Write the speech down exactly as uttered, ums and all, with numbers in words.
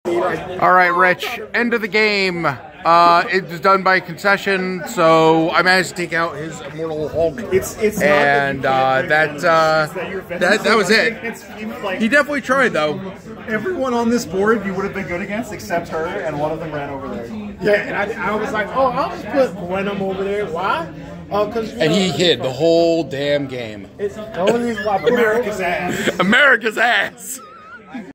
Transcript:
All right, Rich. End of the game. Uh, it was done by concession, so I managed to take out his Immortal Hulk. It's, it's and uh, that uh, that that was it. He definitely tried, though. Everyone on this board you would have been good against except her, and one of them ran over there. Yeah, and I, I was like, oh, I'll just put Venom over there. Why? Uh, cause, and know, he hid the whole damn game. It's the only reason why America's ass. America's ass.